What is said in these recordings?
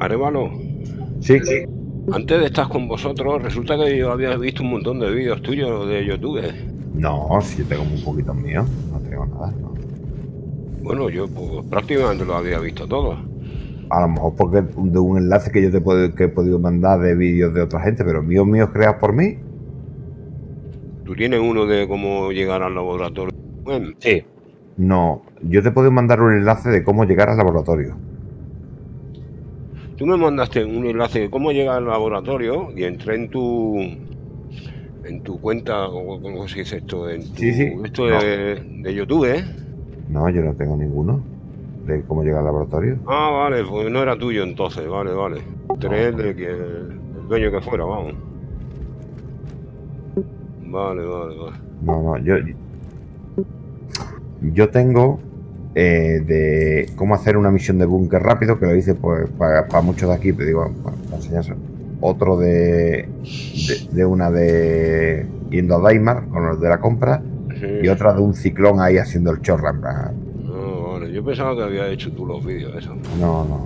Arévalo, Sí. antes de estar con vosotros, resulta que yo había visto un montón de vídeos tuyos de YouTube. No, si yo tengo muy poquitos míos. No tengo nada, no. Bueno, yo pues, prácticamente los había visto todos. A lo mejor porque de un enlace que yo que he podido mandar de vídeos de otra gente, pero míos creados por mí. ¿Tú tienes uno de cómo llegar al laboratorio? Bueno, Sí. No, yo te puedo mandar un enlace de cómo llegar al laboratorio. tú me mandaste un enlace de cómo llegar al laboratorio y entré en tu cuenta, o cómo se dice esto, en tu, Sí. esto de YouTube, ¿eh? No, yo no tengo ninguno de cómo llegar al laboratorio. Ah, vale, pues no era tuyo entonces, vale. Tres de que el dueño que fuera, vamos. Vale. No, yo tengo de cómo hacer una misión de búnker rápido, que lo hice pues para muchos de aquí, pero digo, para enseñárselo. Otro de una de yendo a Daimar con los de la compra, Sí. y otra de un ciclón ahí haciendo el chorra. En plan, No, vale, yo pensaba que había hecho tú los vídeos, eso. no.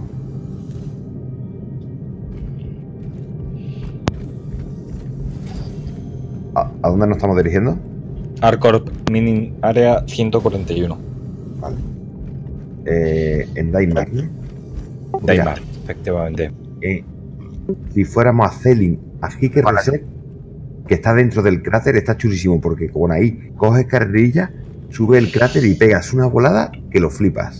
¿A dónde nos estamos dirigiendo? Arcorp Mining Área 141. Vale. En Daimar, ¿no? Daimar, efectivamente. Si fuéramos a Zelin, a Hiker Reset, que está dentro del cráter, está chulísimo, porque con ahí coges carrerilla, subes el cráter y pegas una volada que lo flipas.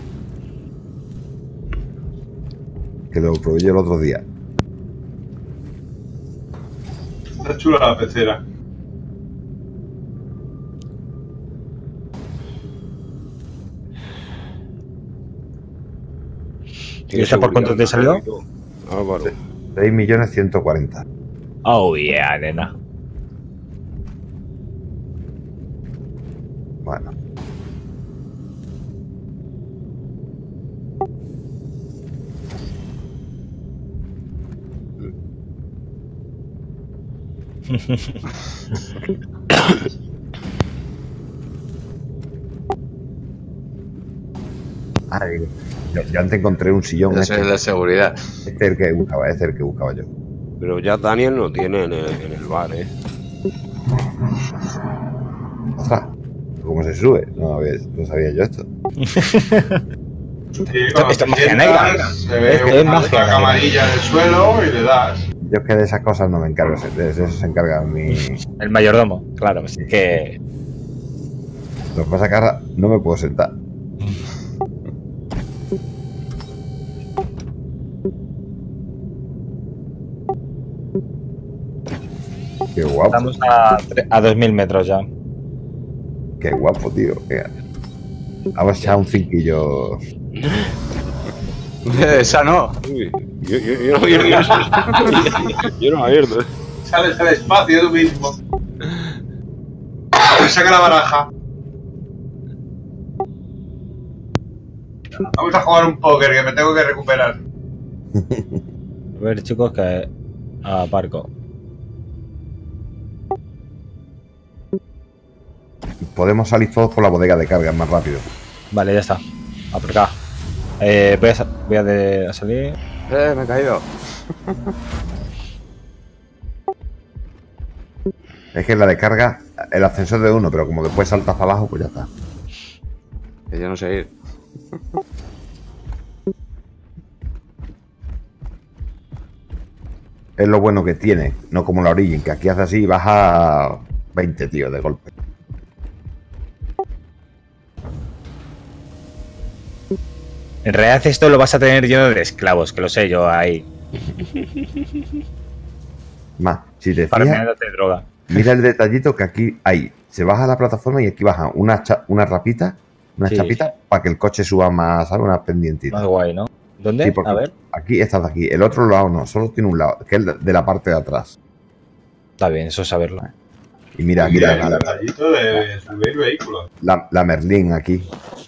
Que lo probé yo el otro día. Está chula la pecera. ¿Y esa por cuánto te salió? Álvaro. 6.140.000. Oh yeah, nena. Bueno. Ay, yo antes encontré un sillón. Ese es de seguridad. Este es el que buscaba, yo. Pero ya Daniel lo tiene en el bar, ¿eh? Ostras, ¿cómo se sube? No sabía yo esto. Sí, cuando Esto te es magia sientas, negra. se ve Es una magia negra. camarilla en el suelo y le das. Yo es que de esas cosas no me encargo, de eso se encarga mi... El mayordomo, claro. Así que Lo que pasa es que ahora no me puedo sentar. Qué guapo, estamos a 2000 metros ya. qué guapo, tío. Mira. Vamos a echar un cinquillo. Esa no. Uy, yo no abierto. Sales al espacio tú mismo. Saca la baraja. Vamos a jugar un póker que me tengo que recuperar. A ver, chicos, que aparco. Podemos salir todos por la bodega de carga más rápido. Vale, ya está. Aparcado. Voy a salir. Me he caído. Es que en la de carga, el ascensor de uno, pero como después saltas para abajo, pues ya está. Que yo no sé ir. Es lo bueno que tiene, no como la Origin, que aquí hace así y baja 20, tío, de golpe. En realidad esto lo vas a tener lleno de esclavos, que lo sé yo ahí. Más, si te Para fijas, venderte droga. mira el detallito que aquí hay. Se baja la plataforma y aquí baja una rapita, una Sí, chapita, para que el coche suba más, ¿sabes? Una pendientita. Más guay, ¿no? ¿Dónde? Sí, porque A ver. aquí está de aquí. El otro lado no, solo tiene un lado, que es el de la parte de atrás. Está bien, eso es saberlo. Y mira, aquí Mira el la, detallito de subir vehículos. la Merlin aquí.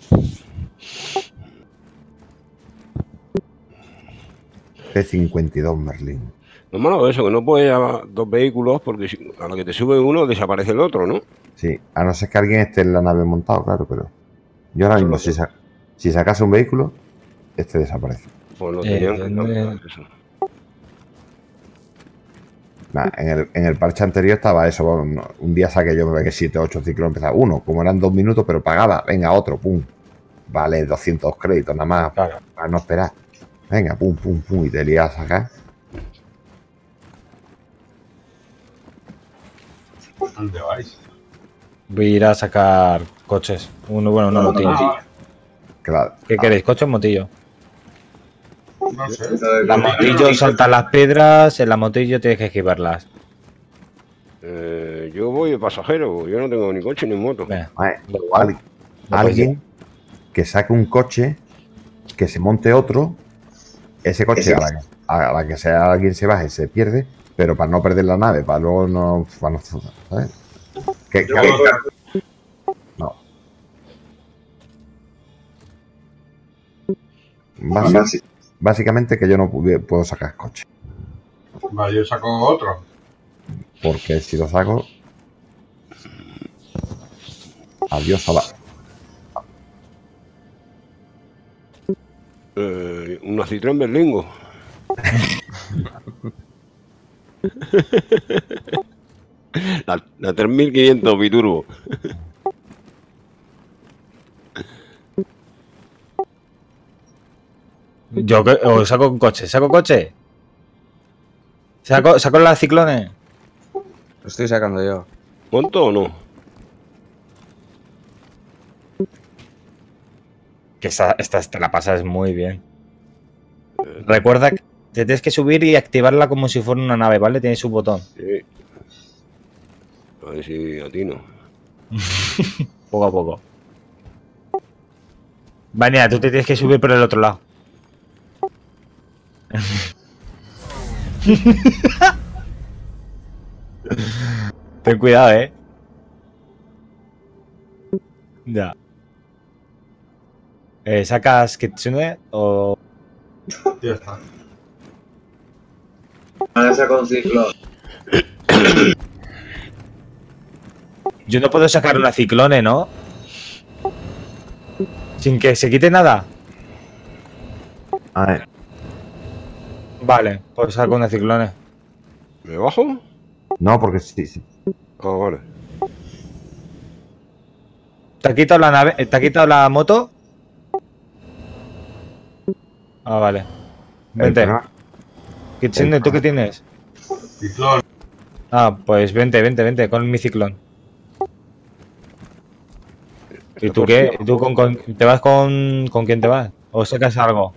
P52 Merlin. Lo malo de eso, que no puedes llevar dos vehículos porque a lo que te sube uno desaparece el otro, ¿no? Sí, a no ser que alguien esté en la nave montado, claro, pero yo ahora mismo, si sacase un vehículo, este desaparece. Pues no tenían que ¿dónde? cambiar eso. Nah, en el parche anterior estaba eso. Bueno, un día saqué yo, me ve que 7 8 ciclos empezaba. Uno, como eran 2 minutos, pero pagaba. Venga, otro, pum. Vale, 200 créditos nada más. Claro. Para no esperar. Venga, pum, pum, pum. Y te lías a sacar. ¿Dónde vais? Voy a ir a sacar coches. Uno, bueno, una motillo. Claro. ¿Qué queréis? ¿Coche o motillo? No sé. La motillo salta las piedras, en la motillo tienes que esquivarlas. Yo voy de pasajero, yo no tengo ni coche ni moto. Venga, Vale, da igual. alguien que saque un coche, que se monte otro, ese coche a la que sea alguien se baje se pierde, pero para no perder la nave, para luego no, ¿sabes? Yo puedo- No. Básicamente que yo no puedo sacar coche, Vale, yo saco otro. porque si lo saco, adiós a la... Una Citroën Berlingo. la 3500 biturbo. Yo o saco un coche, saco coche. Saco las ciclones. Lo estoy sacando yo. ¿Monto o no? Que esta te la pasas muy bien. Recuerda que te tienes que subir y activarla como si fuera una nave, ¿vale? Tiene su botón. Sí. A ver si atino. Poco a poco. Vania, tú te tienes que subir por el otro lado. Ten cuidado, Ya. ¿Sacas Kitsune o...? Ya está. Ahora saco un ciclo. Yo no puedo sacar una ciclone, ¿no? Sin que se quite nada. A ver, Vale, pues saco una ciclone. ¿Me bajo? no, porque sí. Ah, vale. ¿Te ha quitado la nave? ¿Te ha quitado la moto? Ah, vale. Vente. Kitsune, ¿tú qué tienes? Ciclón. Ah, pues vente con mi ciclón. ¿Y tú qué? ¿Tú te vas con quién te vas? ¿O sacas algo?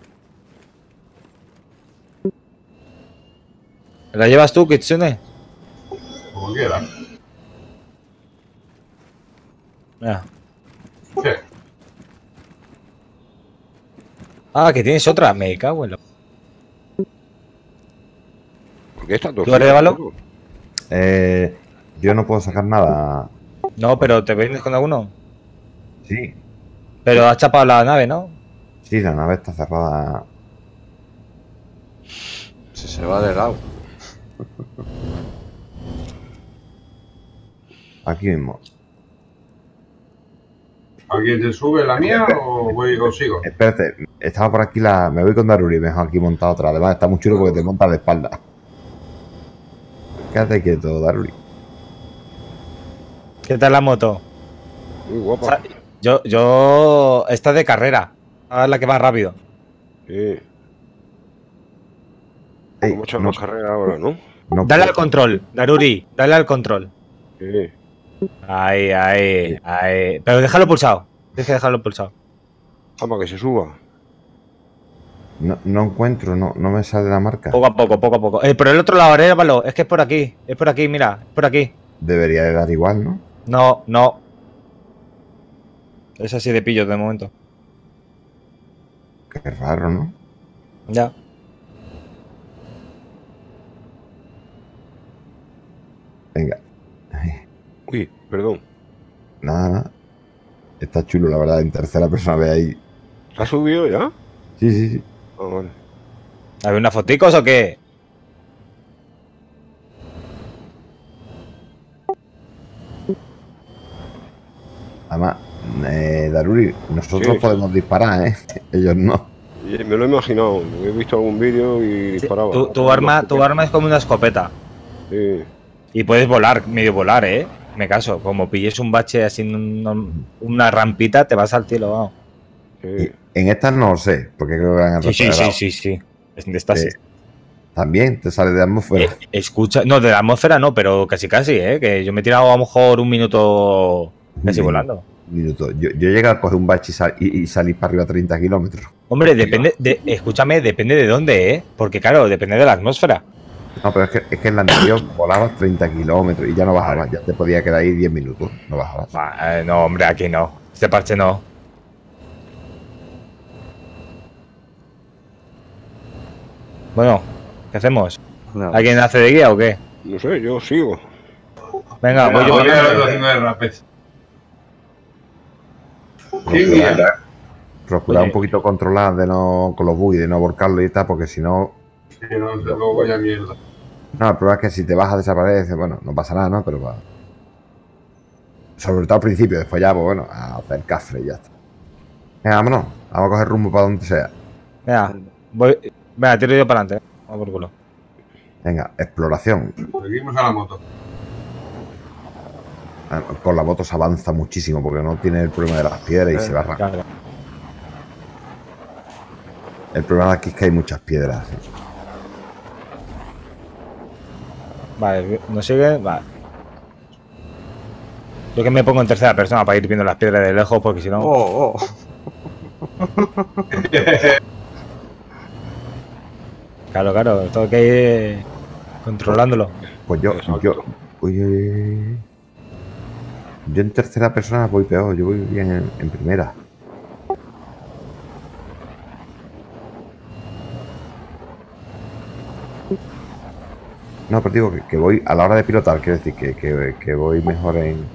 ¿La llevas tú, Kitsune? Como quiera. Ah. ¿Qué? Ah, que tienes otra. Me cago en la... ¿Por qué está todo? ¿Tú arrévalo? Yo no puedo sacar nada. No, pero ¿te vienes con alguno? Sí, Pero has chapado la nave, ¿no? sí, la nave está cerrada. Si se va de lado. Aquí mismo. ¿Alguien se sube la mía o sigo? Espérate, estaba por aquí me voy con Daruri, mejor aquí montado atrás. Además está muy chulo porque te monta de espalda. Quédate quieto, Daruri. ¿Qué tal la moto? Muy guapa. Esta de carrera. Ahora es la que va rápido. Sí. Ey, Vamos a echar no, más carrera ahora, ¿no? no Dale al puedo. control, Daruri. Dale al control. Sí. Ahí. Pero déjalo pulsado. Tienes que dejarlo pulsado. Ah, para que se suba. No encuentro, no me sale la marca. Poco a poco. Por el otro lado, arévalo. Es que es por aquí, mira. Es por aquí. Debería de dar igual, ¿no? No. Es así de pillo de momento. Qué raro, ¿no? Ya. Venga. Uy, perdón. Nada. Está chulo, la verdad, en tercera persona ve ahí. ¿Se ha subido ya? Sí. Ah, vale. ¿Había unas foticos o qué? Además, Daruri, nosotros Sí. podemos disparar, ¿eh? Ellos no. Y me lo he imaginado. He visto algún vídeo y disparaba. Tu arma es como una escopeta. Sí. Y puedes volar, medio volar, ¿eh? Me caso. Como pilles un bache así, una rampita, te vas al cielo, vamos. Sí. En estas no lo sé, porque creo que han Sí. De estas sí. También te sale de atmósfera. Escucha, no, de la atmósfera no, pero casi, ¿eh? Que yo me he tirado a lo mejor un minuto casi volando. Minuto. Yo llegué a coger un bache y salir para arriba a 30 kilómetros. Hombre, escúchame, depende de dónde, ¿eh? Porque claro, depende de la atmósfera. No, pero es que en la anterior volabas 30 kilómetros y ya no bajabas. Ya te podía quedar ahí 10 minutos. No bajabas. No, hombre, aquí no. Este parche no. Bueno, ¿qué hacemos? No. ¿Alguien hace de guía o qué? No sé, yo sigo. Venga, voy yo. Voy a ir haciendo de rapes. ¿Quién guía? Procurar Oye. un poquito controlar de no con los bugs, de no volcarlo y tal, porque si no. Que no, luego voy a mierda. No, el problema es que si te bajas desaparece, bueno, no pasa nada, ¿no? Pero va. Sobre todo al principio, después ya, pues bueno, a hacer cafre y ya está. Venga, vámonos. Vamos a coger rumbo para donde sea. Venga, tiro yo para adelante. Vamos por culo. Venga, exploración. Seguimos a la moto. Con la moto se avanza muchísimo porque no tiene el problema de las piedras y se va rápido. Claro. El problema de aquí es que hay muchas piedras. ¿Sí? Vale, ¿nos sigue? Vale. Yo que me pongo en tercera persona para ir viendo las piedras de lejos, porque si no... Oh. Claro, todo que ir controlándolo. Pues yo en tercera persona voy peor, yo voy bien en primera. No, pero digo que voy a la hora de pilotar, quiero decir que voy mejor en...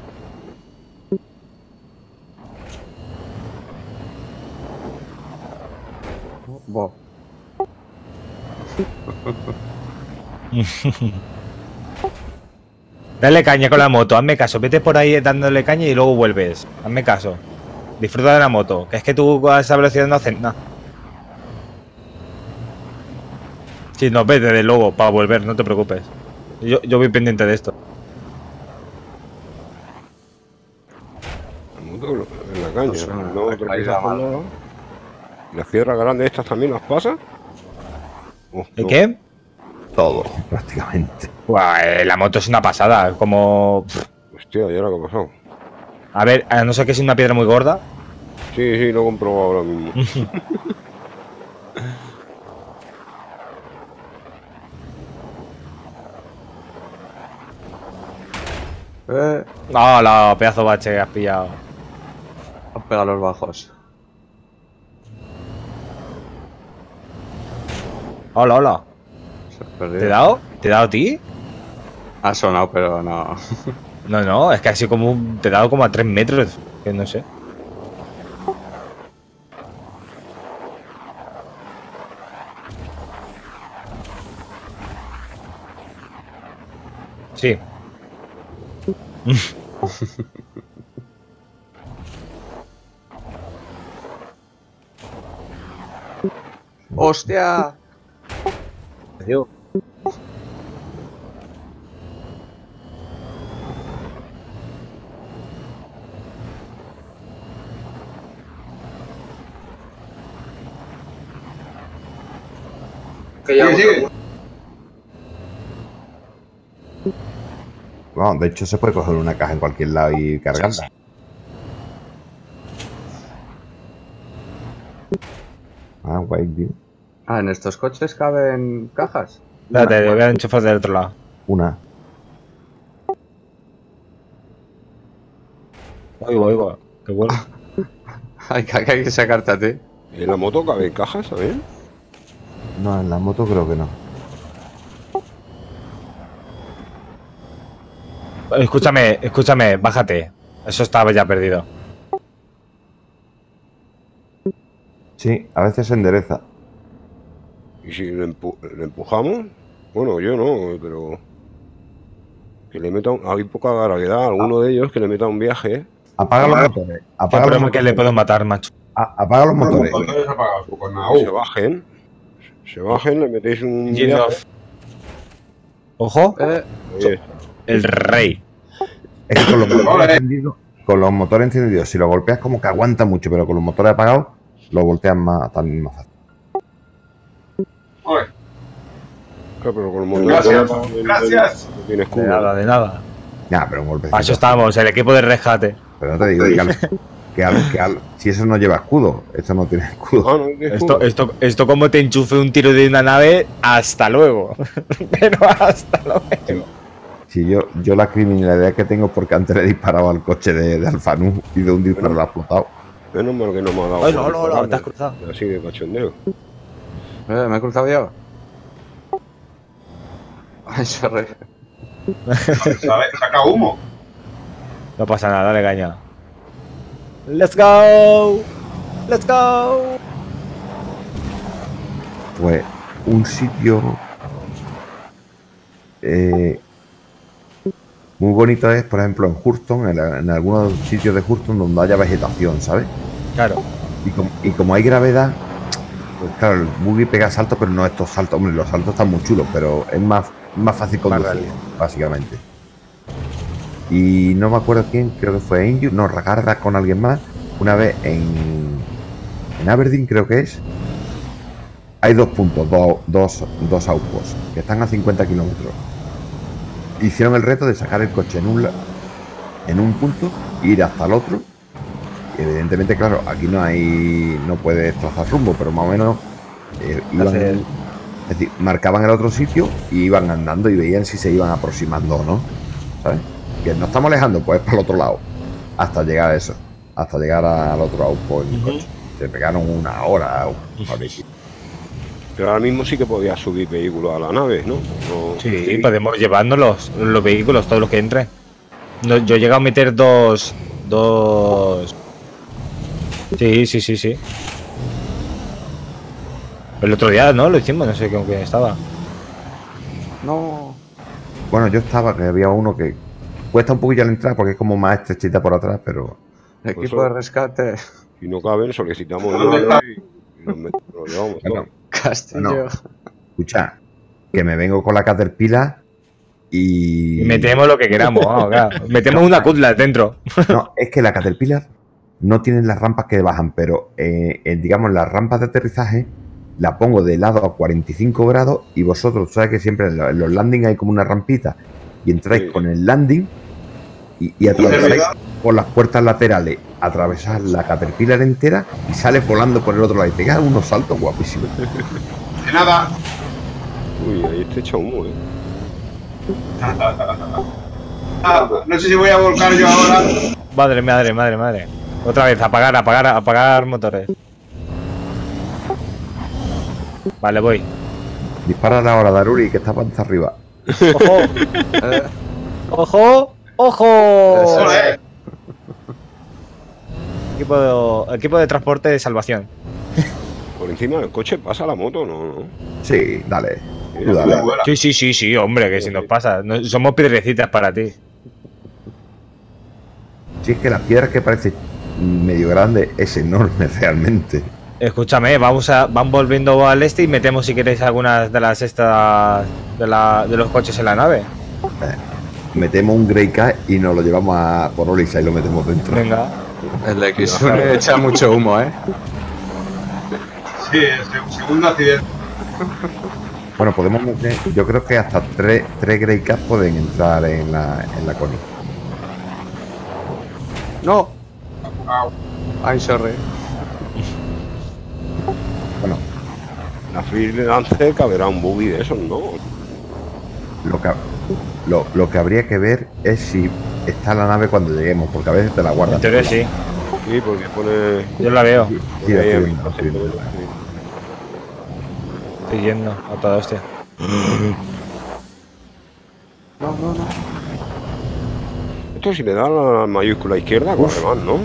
Bo. Dale caña con la moto, hazme caso. Vete por ahí dándole caña y luego vuelves. Hazme caso. Disfruta de la moto. Que es que tú a esa velocidad no haces nada. Sí, no, vete de luego para volver, no te preocupes. Yo voy pendiente de esto. La moto en la caña. Pues, No, ahí te va pisas por mal. nada. ¿Las piedras grandes estas también las pasas? Oh, ¿El no. qué? Todo, prácticamente. Buah, la moto es una pasada. Como... Hostia, ¿y ahora qué ha pasado? A ver, a no ser que sea una piedra muy gorda. Sí, lo he comprobado ahora mismo. No, la pedazo bache que has pillado. Has pegado los bajos. Hola. Se ha perdido. ¿Te he dado? ¿Te he dado a ti? Ha sonado, pero no. No, es que así como te he dado como a 3 metros. Que no sé. Sí. ¡Hostia! Sigue. Bueno, de hecho se puede coger una caja en cualquier lado y cargarla. Ah, guay, tío. Ah, ¿en estos coches caben cajas? Espérate, voy a enchufar del otro lado. Una. Oigo. Qué bueno. Hay que sacarte a ti. ¿En la moto cabe cajas también? No, en la moto creo que no. Escúchame, bájate. Eso estaba ya perdido. Sí, a veces se endereza. ¿Y si le empujamos? Bueno, yo no, pero... Que le meta hay poca gravedad. Alguno de ellos que le meta un viaje. Apaga los motores. ¿Qué Apaga los problema que le motores. puedo matar, macho? Apaga los motores. Los motores apagados. Con Se Nau. bajen. Se bajen, le metéis un. Engine off. Ojo, Ahí está. el rey. Es que con los motores encendidos, si lo golpeas como que aguanta mucho, pero con los motores apagados, lo volteas también más fácil. Ole. Claro, pero con el motor. Gracias. Gracias. No tiene De escudo. nada, de nada. Ya, pero un golpecito. Para eso estamos, el equipo de rescate. Pero no te digo si eso no lleva escudo, eso no tiene escudo. Ah, no tiene escudo. Esto como te enchufe un tiro de una nave, hasta luego. Pero hasta luego. Si yo la criminalidad que tengo es porque antes le he disparado al coche de Alfanú y de un disparo lo ha explotado. Menos mal que no me ha dado. Ay, no, te has cruzado. Así de cachondeo. Me he cruzado yo. Ay, sorry. Saca humo. No pasa nada, dale caña. Let's go. Let's go. Pues un sitio muy bonito es, por ejemplo, en Houston, en algunos sitios de Houston donde haya vegetación, ¿sabes? Claro. Y como hay gravedad, pues claro, el buggy pega saltos, pero no estos saltos. Hombre, los saltos están muy chulos, pero es más fácil conducir, realista. básicamente. Y no me acuerdo quién, creo que fue Angel, no, Ragarda con alguien más, una vez en Aberdeen, creo que es. Hay dos puntos, dos outposts, que están a 50 kilómetros. Hicieron el reto de sacar el coche en un punto e ir hasta el otro. Y evidentemente, claro, aquí no puedes trazar rumbo, pero más o menos iban, es decir, marcaban el otro sitio y iban andando y veían si se iban aproximando o no, ¿sabes? Que nos estamos alejando, pues para el otro lado, hasta llegar a eso, hasta llegar al otro outpost en el coche. Se pegaron una hora o una hora y pico. Pero ahora mismo sí que podías subir vehículos a la nave, ¿no? No- Sí, podemos llevarnos los vehículos, todos los que entren. No, yo he llegado a meter dos. Sí. El otro día, ¿no? Lo hicimos, no sé con quién estaba. No. Bueno, yo estaba, que había uno que cuesta un poquillo la entrada porque es como más estrechita por atrás, pero Equipo de rescate. Si no caben, solicitamos ¿Dónde nave está? y nos lo llevamos todo. bueno, Castillo. No. Escucha, que me vengo con la Caterpillar y... Y metemos lo que queramos, vamos, claro. Metemos una Cutlass dentro. No, es que la Caterpillar no tiene las rampas que bajan, pero digamos las rampas de aterrizaje la pongo de lado a 45 grados y vosotros sabes que siempre en los landing hay como una rampita y entráis Sí. con el landing y atravesáis por las puertas laterales, atravesás la Caterpillar entera y sales volando por el otro lado y pegas unos saltos guapísimos. De nada. Uy, ahí está hecho humo, ¿eh? No sé si voy a volcar yo ahora. Madre. Otra vez, apagar motores. Vale, voy. Dispara ahora, Daruri, que está panza arriba. ¡Ojo! ¡Ojo! Joder. Equipo de transporte de salvación. Por encima del coche pasa la moto, no. Sí, dale. Tú dale. Sí, hombre, que si nos pasa. Somos piedrecitas para ti. Si es que la piedra que parece medio grande es enorme realmente. Escúchame, van volviendo al este y metemos si queréis algunas de las estas de los coches en la nave. Metemos un Grey Car y nos lo llevamos a por Olisa y lo metemos dentro. Venga. El de Kisune echa mucho humo, ¿eh? Sí, segundo accidente. Bueno, podemos meter, yo creo que hasta tres Grey Cars pueden entrar en la Connie. No. Ay, sorry. Bueno, La freelancer caberá un buggy de esos, ¿no? lo que habría que ver es si está la nave cuando lleguemos, porque a veces te la guardan. En teoría sí. Sí, porque pone. Yo la veo. Sí, la ahí estoy en- viendo, la estoy viendo. Estoy yendo a toda hostia. No. Esto si le da la mayúscula izquierda, corre más, ¿no?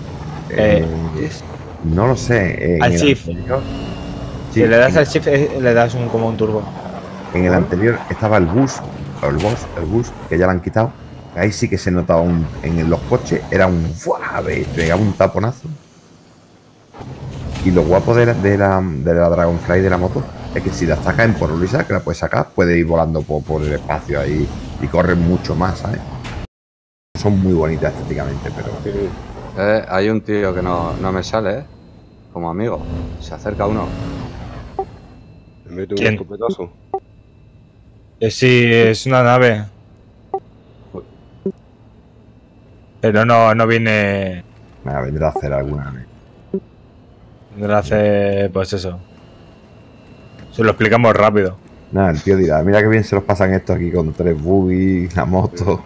No lo sé. Al el shift. anterior- Si sí, le das al shift, le das como un turbo. en el anterior estaba el bus, que ya lo han quitado, Ahí sí que se notaba en los coches, era un ¡fuave! Pegaba un taponazo. Y lo guapo de la Dragonfly de la moto es que si la sacas en Porolisa, que la puedes sacar, puede ir volando por el espacio ahí y corren mucho más, ¿sabes? Son muy bonitas estéticamente, pero... Sí. Hay un tío que no me sale, como amigo. Se acerca uno. Me mete un ¿Quién? escopetazo. Sí, es una nave. Pero no viene. Nada, vendrá a hacer alguna vez. Vendrá a hacer. Pues eso. Se lo explicamos rápido. Nada, el tío dirá, mira que bien se los pasan estos aquí con 3 buggy, la moto.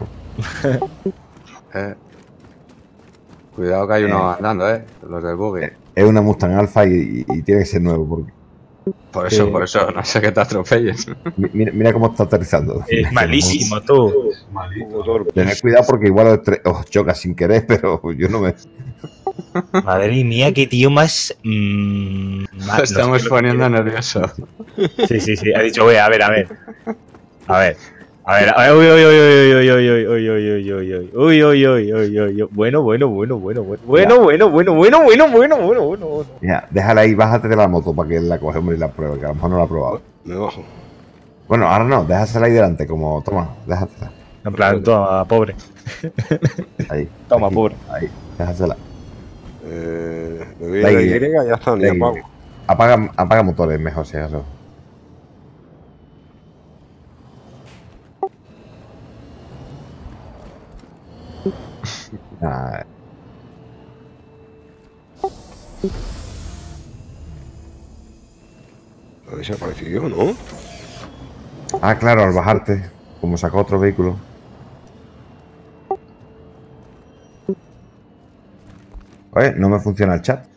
Cuidado que hay uno andando, los del buggy. Es una Mustang Alpha y tiene que ser nuevo, porque Por eso, Sí. por eso, no sé que te atropelles. mira cómo está aterrizando. Es malísimo, tú. Es malito. Motor. Tened cuidado porque igual os choca sin querer, pero yo no me... Madre mía, qué tío más. Lo estamos poniendo nervioso. Sí. Ha dicho, oye, a ver. A ver. Uy. Bueno. Mira, déjala ahí, bájate de la moto para que la coge, hombre, y la pruebe, que a lo mejor no la ha probado. Me bajo. Bueno, ahora no, déjasela ahí delante, como, toma, déjasela. En plan, toma, pobre. Ahí. Toma, aquí, pobre. Ahí, déjasela. Le doy a la Y, ya está, ni Ahí. apago. Apaga motores, mejor si eso. Ah, Ha desaparecido, ¿no? ah, claro, al bajarte, como sacó otro vehículo. Oye, no me funciona el chat.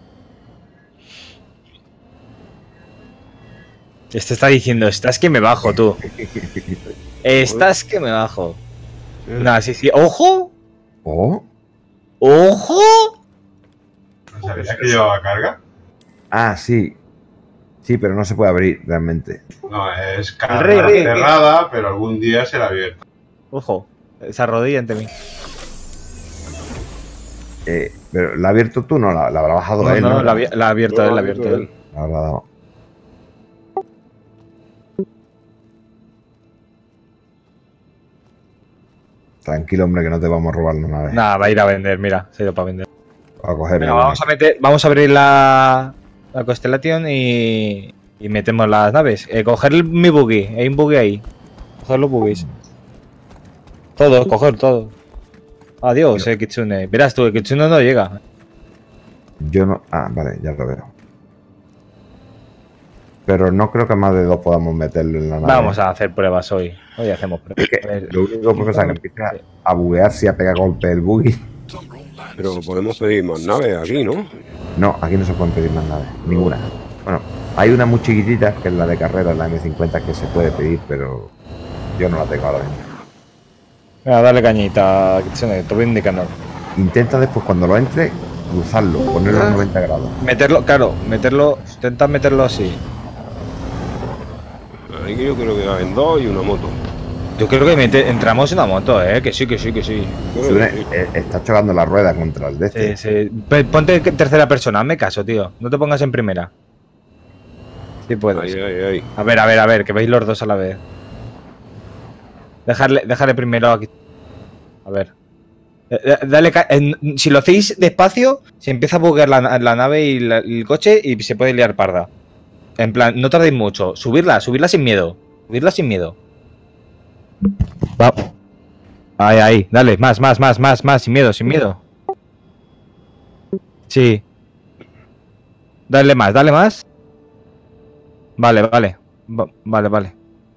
Este está diciendo, estás que me bajo, tú. Estás que me bajo. Nah, sí. ¡Ojo! ¿Oh? ¡Ojo! ¿No sabías que llevaba carga? Ah, sí. Sí, pero no se puede abrir realmente. No, es Rey, carga rey. cerrada, pero algún día será abierta. Ojo. Esa rodilla ante mí. Pero la ha abierto tú, no, la habrá bajado él. No, ¿no? la ha abierto él, la ha abierto él. La habrá dado. Tranquilo, hombre, que no te vamos a robar una vez. Nada, va a ir a vender, mira, se ha ido para vender. A coger Venga, vamos a abrir la Constellation y metemos las naves. Coger mi buggy, hay un buggy ahí. Coger los buggies. Todos, coger todo. Adiós, Kitsune. Verás tú, el Kitsune no llega. Yo no. Ah, vale, ya lo veo. Pero no creo que más de 2 podamos meterlo en la nave. Vamos a hacer pruebas hoy. Hoy hacemos pruebas. Es que lo único que pasa es que empieza a buguearse y a pegar golpe el buggy. Pero podemos pedir más naves aquí, ¿no? No, aquí no se pueden pedir más naves. Ninguna. Bueno, hay una muy chiquitita, que es la de carrera, la M50, que se puede pedir, pero yo no la tengo ahora mismo. Venga, dale cañita, Kitsune, te voy indicando. Intenta después, cuando lo entre, cruzarlo, ponerlo a 90 grados. Meterlo, claro, intenta meterlo así. Aquí yo creo que caben 2 y una moto. Yo creo que entramos en una moto, que sí. Sune, está chocando la rueda contra el de este. Sí. Ponte en tercera persona, hazme caso, tío. No te pongas en primera. Sí puedes. Ahí. A ver, que veis los dos a la vez. Déjale primero aquí. A ver. Si lo hacéis despacio, se empieza a buguear la nave y el coche y se puede liar parda. En plan, no tardéis mucho. Subirla sin miedo. Va. Ahí. Dale, más. Sin miedo. Sí. Dale más. Vale. Vale.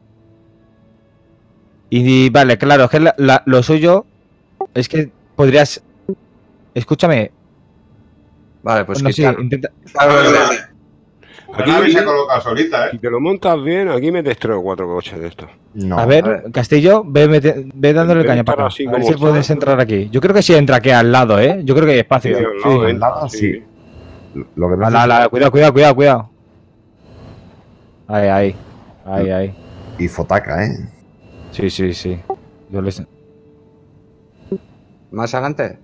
Y vale, claro, es que lo suyo es que podrías... Escúchame. Vale, pues No, sí, quitar. intenta... La nave se coloca solita, Si te lo montas bien, aquí metes 3 o 4 coches de estos. No. A ver, Castillo, ve dándole Intenta caña para acá. así A ver como si puedes está. entrar aquí. Yo creo que sí entra aquí al lado, ¿eh? Yo creo que hay espacio. Sí, al lado, al entra, lado, sí. Lo que no Cuidado. Ahí. Y fotaca, ¿eh? Sí. Yo les... ¿Más adelante?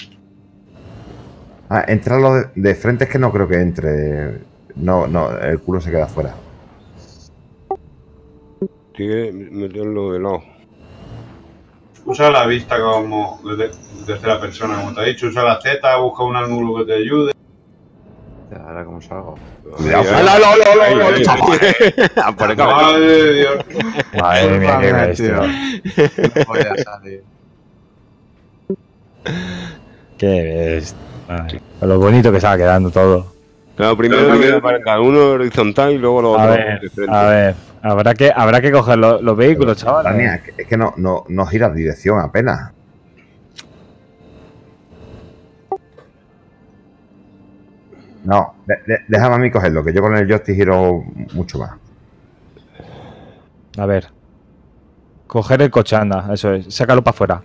Ah, entrarlo de frente es que no creo que entre. No, no, el culo se queda fuera. Tiene que meterlo de lado. Usa la vista como de tercera persona, como te he dicho. Usa la Z, busca un ángulo que te ayude. Ahora cómo salgo. Cuidado, Ahí, cuidado. Aparezca. Madre de Dios. Madre mía, qué Discúlpame, bestia. No voy a salir. Qué bestia. Madre. Con lo bonito que estaba quedando todo. Claro, primero tiene que aparezcar uno horizontal y luego los A otros ver, de frente. a ver. Habrá que coger los vehículos, chaval. Tania, es que no giras dirección apenas. No, déjame a mí cogerlo, que yo con el joystick giro mucho más. A ver. Coger el coche, anda, eso es. Sácalo para afuera.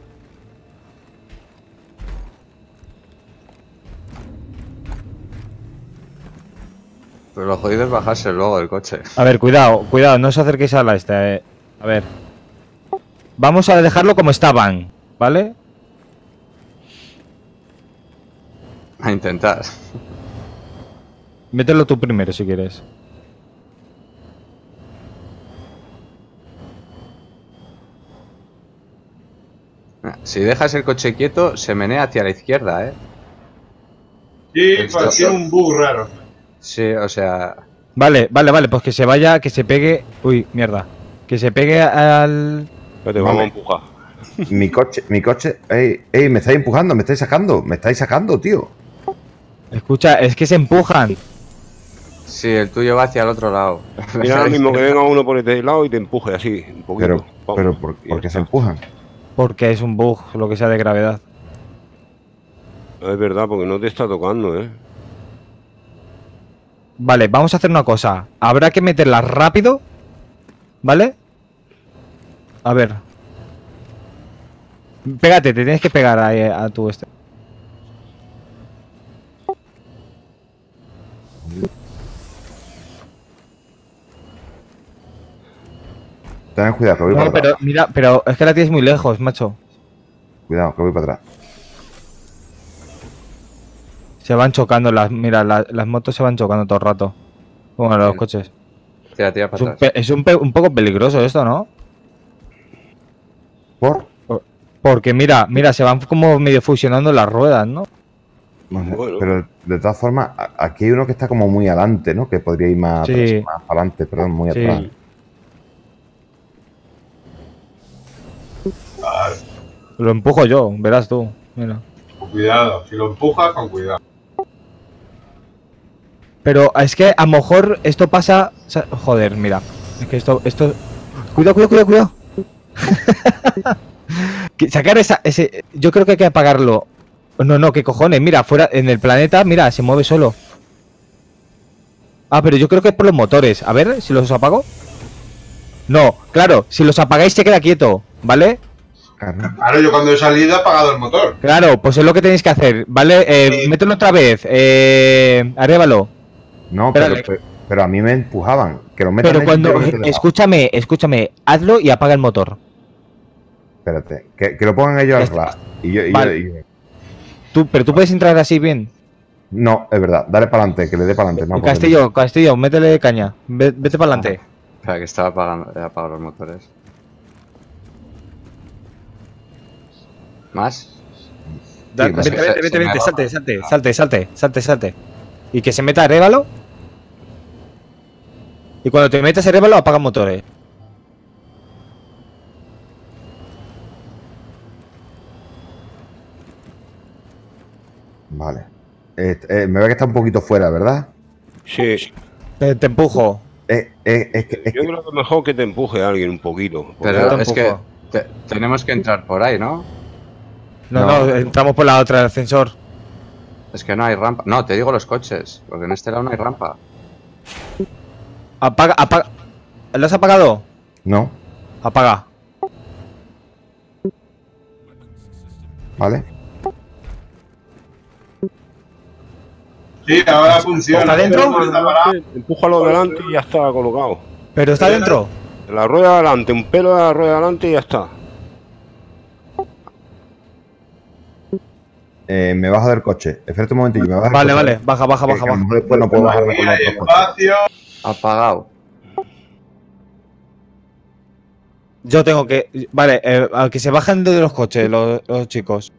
Pero lo jodido es bajarse luego del coche. A ver, cuidado, no os acerquéis a la esta. A ver. Vamos a dejarlo como estaban, ¿vale? A intentar. Mételo tú primero si quieres. Si dejas el coche quieto, se menea hacia la izquierda, ¿eh? Sí, pues tiene un bug raro. Sí, o sea... Vale, pues que se vaya, que se pegue. Uy, mierda. Que se pegue al. Espérate, vamos a empujar. Mi coche, ey, me estáis empujando, me estáis sacando, tío. Escucha, es que se empujan. Sí, el tuyo va hacia el otro lado. Mira ahora mismo que venga uno por este lado y te empuje así, un poquito. Pero ¿por qué se empujan? Porque es un bug, lo que sea de gravedad. Es verdad, porque no te está tocando, ¿eh? Vale, vamos a hacer una cosa. Habrá que meterla rápido. ¿Vale? A ver. Pégate, te tienes que pegar ahí a tu este. Ten cuidado, que voy para No, atrás. pero mira, pero es que la tienes muy lejos, macho. Cuidado, que voy para atrás. Se van chocando las. Mira, las motos se van chocando todo el rato. Como los coches. Tira Es, para atrás. un poco peligroso esto, ¿no? ¿Por? Porque mira, se van como medio fusionando las ruedas, ¿no? No sé, Bueno. pero de todas formas, aquí hay uno que está como muy adelante, ¿no? Que podría ir más, Sí. atrás, más para adelante, perdón, muy Sí. atrás. Lo empujo yo, verás tú. Mira. Con cuidado, si lo empujas, con cuidado. Pero es que a lo mejor esto pasa. Joder, mira. Es que esto. Cuidado. Sacar ese. Yo creo que hay que apagarlo. No, qué cojones. Mira, fuera en el planeta, mira, se mueve solo. Ah, pero yo creo que es por los motores. A ver, si los apago. No, claro, si los apagáis se queda quieto, ¿vale? Claro. Ahora yo cuando he salido he apagado el motor. Claro, pues es lo que tenéis que hacer, ¿vale? Mételo otra vez. Arévalo. No, Espérale. pero a mí me empujaban. Que lo metan Pero ellos, cuando. yo lo meto de lado. Escúchame, hazlo y apaga el motor. Espérate, que lo pongan ellos Ya al está. ras. Y yo, Vale. Pero tú puedes entrar así bien. No, es verdad, dale para adelante, que le dé para adelante. No, Castillo, métele caña. Vete para adelante. Espera, que estaba apagando, he apagado los motores. ¿Más? Vete, vale. salte. Y que se meta Arévalo. Y cuando te metas Arévalo, apaga motores. Vale. Me ve que está un poquito fuera, ¿verdad? Sí. Te empujo. Es que Yo creo que es mejor que te empuje a alguien un poquito. porque- Pero te es que empujo. tenemos que entrar por ahí, ¿no? No, entramos por la otra, el ascensor. Es que no hay rampa. No, te digo los coches, porque en este lado no hay rampa. Apaga. ¿Lo has apagado? no, Apaga. ¿vale? Sí, ahora funciona. ¿Está dentro? Está parado. Empújalo delante y ya está colocado. ¿Pero está dentro? La rueda adelante, un pelo de la rueda adelante y ya está. Me bajo del coche. Espérate un momentillo, me bajo del Vale, coche. vale, baja, baja, Que baja, a lo baja. mejor después no puedo bajarme con Hay otro coche. espacio. Apagado. Yo tengo que. Vale, a que se bajen de los coches, los chicos.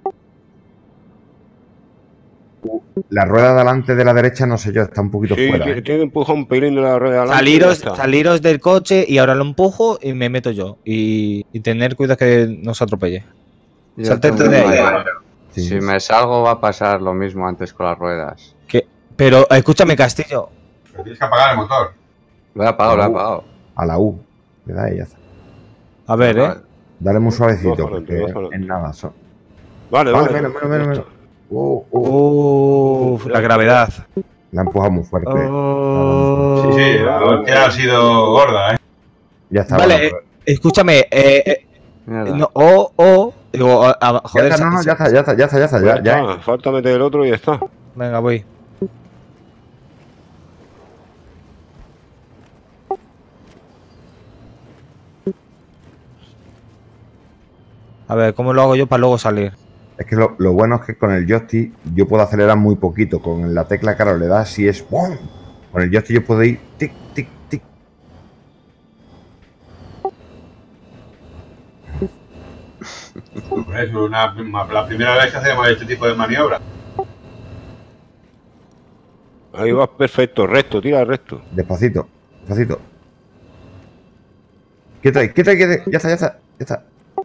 La rueda de adelante de la derecha, no sé yo, está un poquito Sí, fuera. tiene que empujar un pelín de la rueda adelante. y ya Saliros, está. saliros del coche y ahora lo empujo y me meto yo. Y tener cuidado que no se atropelle. Yo Salte tengo de ahí. miedo. Sí. Si me salgo va a pasar lo mismo antes con las ruedas. Pero escúchame, Castillo. Pero tienes que apagar el motor. Lo he apagado, lo he apagado. A la U. Le da y ya está. A ver, Dale muy suavecito, Más adelante, porque más adelante. es nada. Vale, Vale, vale. menos. Uf, la gravedad. La empuja muy fuerte. Oh. Sí, la hostia ha sido gorda, ¿eh? Ya está. Vale, bueno, escúchame. Mierda. No, digo, joder, ya está, no, ya está. Ya Ya, está, falta meter el otro y ya está. Venga, voy. A ver, ¿cómo lo hago yo para luego salir? Es que lo bueno es que con el joystick yo puedo acelerar muy poquito. Con la tecla, claro, le das y es ¡bum! Con el joystick yo puedo ir tic, tic, tic. Es la primera vez que hacemos este tipo de maniobra. Ahí vas perfecto, recto, tira recto. Despacito. Quieto ahí. Ya está.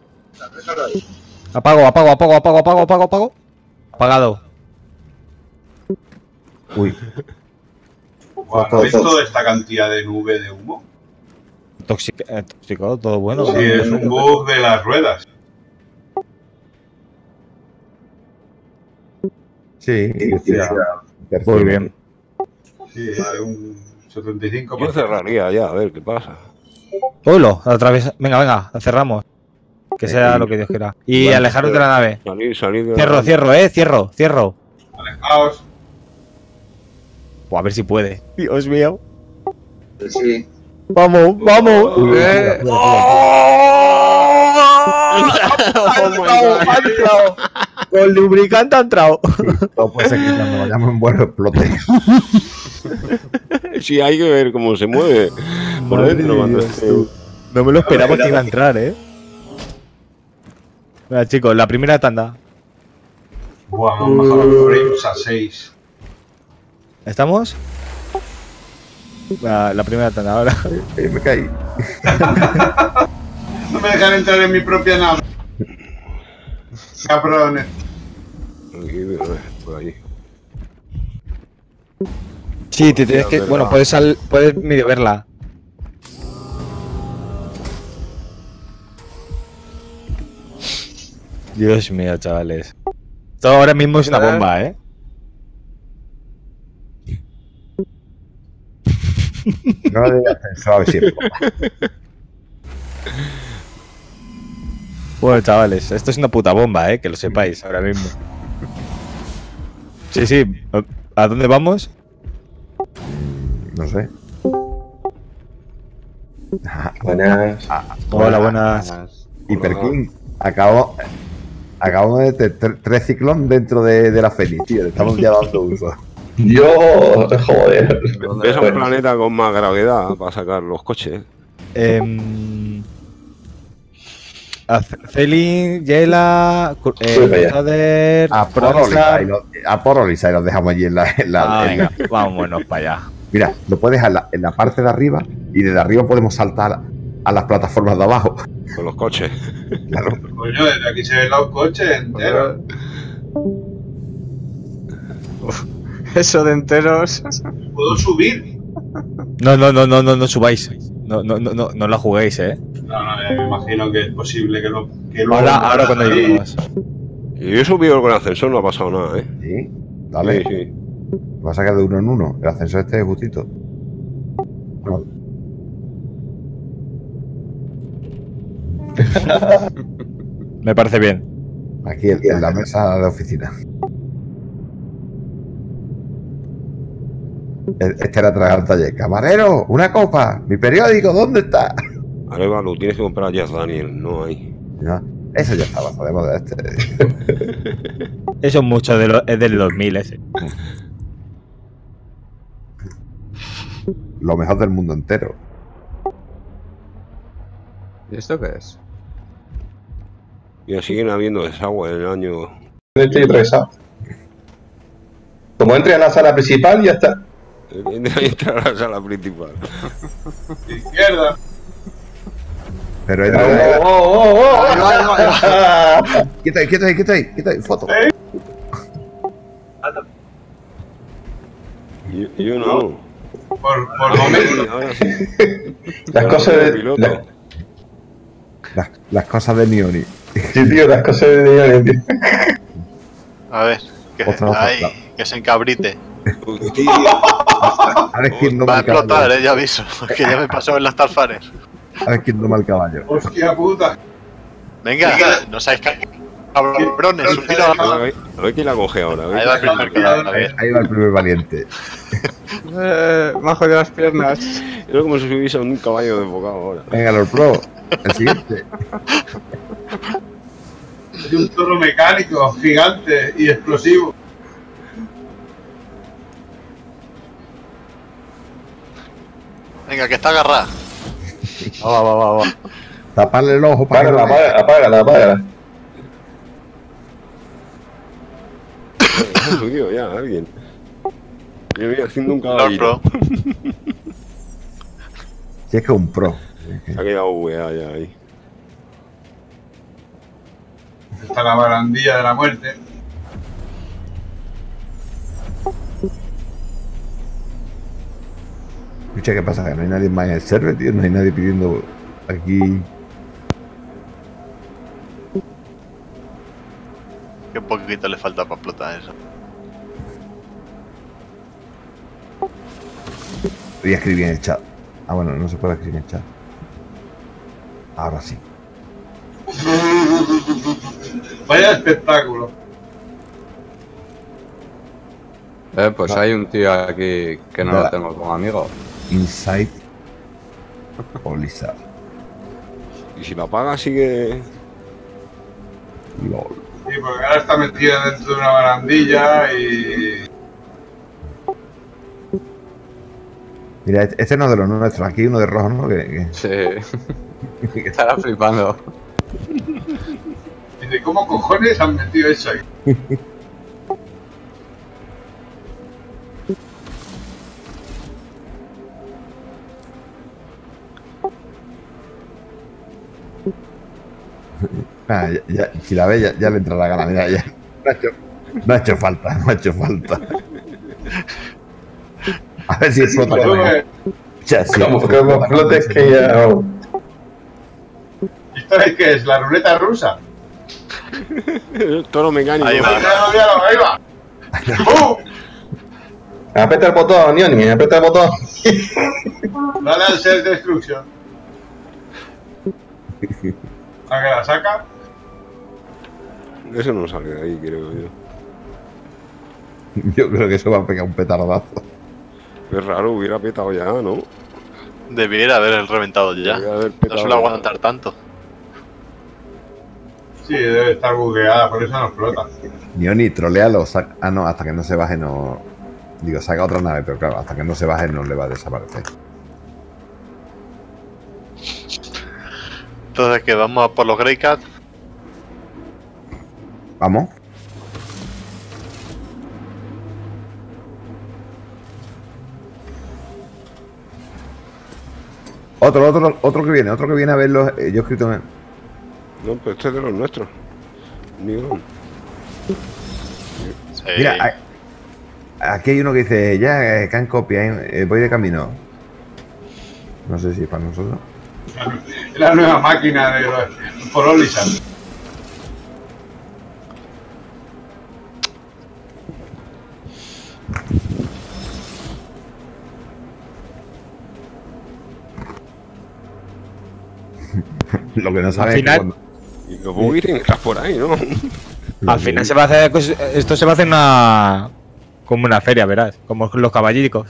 Apago. Apagado. Uy, Bueno, ¿ves toda esta cantidad de nube de humo? Tóxico, todo bueno. Sí, es un bug de las ruedas. sí. Muy bien. Sí, hay un 75%. Yo cerraría ya, a ver qué pasa. Pueblo, venga, la cerramos. Que sea lo que Dios quiera. Y Bueno, alejaros de la nave. Salir de la- Cierro. Alejaos. A ver si puede. Dios mío. Sí. Vamos. Ha entrado. Con lubricante ha entrado. Todo puede ser que cuando vayamos en vuelo explote. Sí, hay que ver cómo se mueve por dentro. cuando esté- No me lo esperaba que iba a entrar, Venga, chicos, la primera tanda. Buah, hemos bajado los frames a 6. ¿Estamos? La primera tanda ahora. Me caí. No me dejan entrar en mi propia nave. Cabrones. Aquí, a ver, por allí. Sí, te tienes que. Bueno, puedes medio verla. Dios mío, chavales. Esto ahora mismo es una bomba, No lo digas suave siempre. Bueno, chavales, esto es una puta bomba, que lo sepáis ahora mismo. Sí. ¿A dónde vamos? No sé. Buenas. Hola, buenas. Hiperking. Acabamos de tener 3 ciclones dentro de la Fénix, tío. Le estamos ya dando uso. Dios, joder. Ves a un planeta con más gravedad para sacar los coches. Celin, Yela, Joder, A Porolisa y los dejamos allí en la. Venga, vámonos para allá. Mira, lo puedes dejar en la parte de arriba y desde arriba podemos saltar a las plataformas de abajo. Con los coches. Claro. Coño, desde aquí se ven los coches enteros. Eso de enteros. ¿Puedo subir? No subáis. No la juguéis, No, me imagino que es posible que lo. Ahora cuando lleguemos. Y yo he subido con el ascensor, no ha pasado nada, Sí, dale. Sí. Va a sacar de uno en uno. El ascensor este es justito. No. Me parece bien. Aquí en la mesa de oficina. Este era tragar al taller. Camarero, una copa. Mi periódico, ¿dónde está? Areva, lo tienes que comprar a Jazz Daniel, no hay. Ya, Eso ya estaba, sabemos de este. Eso es mucho es del 2000 ese. Lo mejor del mundo entero. ¿Y esto qué es? Y siguen habiendo desagüe en el año. Estoy atravesado. Como entre a la sala principal, ya está. Entra a la sala principal. Izquierda. Pero es Quita ahí, foto. Yo no. Por momentos. Sí, ahora sí. Las cosas de. Piloto. Las cosas de Nioni. Sí, tío, las cosas de niños, tío. A ver, que se encabrite. Hostia. A ver quién Va doma a el caballo. explotar, ya aviso. Que ya me pasó en las Starfares. A ver quién doma el caballo. Hostia puta. Venga, no sabéis cabrones, un tiro a la... A ver quién la coge ahora. a ver. Ahí va el primer cadáver, a ver. Ahí va el primer valiente. Me ha jodido las piernas. Es como si subiese a un caballo desbocado ahora. Venga, Lord Pro. El siguiente. Es un toro mecánico, gigante y explosivo. Venga, que está agarrada. Va. Taparle el ojo para Apágala. Ha subido ya alguien. Yo voy haciendo un Lord caballito. Pro. Si es que es un pro. Se ha quedado VA ya ahí. Está la barandilla de la muerte. Escucha, ¿qué pasa? Que no hay nadie más en el server, tío. No hay nadie pidiendo aquí. Qué poquito le falta para explotar eso. Voy a escribir en el chat. Ah, bueno, no se puede escribir en el chat. Ahora sí. Vaya espectáculo. Pues hay un tío aquí que no lo tengo como amigo. Inside Blizzard. Y si la apaga sigue. LOL. Sí, porque ahora está metida dentro de una barandilla y... Mira, este no es de los nuestros. Aquí hay uno de rojo, ¿no? Sí. Que estará flipando. Dice, ¿cómo cojones han metido eso ahí? Ah, si la ve, ya le entra la gana. Mira, ya. No ha hecho falta. A ver si explota. Ya, sí, Como flotes que ya. ¿Esto es qué es? ¿La ruleta rusa? El toro mecánico. Ahí va. Ahí va. Aprieta el botón, Nioni, aprieta el botón. Dale al self destruction. ¿A que la saca? Eso no sale de ahí, creo yo. Yo creo que eso va a pegar un petardazo. Es raro, hubiera petado ya, ¿no? Debiera haber reventado ya. Debería haber No petado suele ya. aguantar tanto. Sí, debe estar bugueada, por eso no explota. Nioni, trolealo. Ah, no, hasta que no se baje no. Digo, saca otra nave, pero claro, hasta que no se baje no le va a desaparecer. Entonces, ¿qué? ¿Vamos a por los Greycat? ¿Vamos? Otro que viene a verlos. Yo he escrito en... No, pero este es de los nuestros. Mío. Sí. Mira, aquí hay uno que dice, ya, can copia, voy de camino. No sé si es para nosotros. Es la nueva máquina de los Porolisan. Lo que no saben Al es que final- cuando- Y los buggy tienen que estar por ahí, ¿no? Al final se va a hacer. Esto se va a hacer una. Como una feria, verás. Como los caballicos.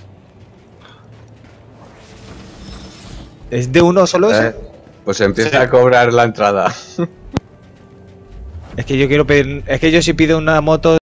¿Es de uno solo ese? Pues empieza a cobrar la entrada. Es que yo quiero pedir. Es que yo si pido una moto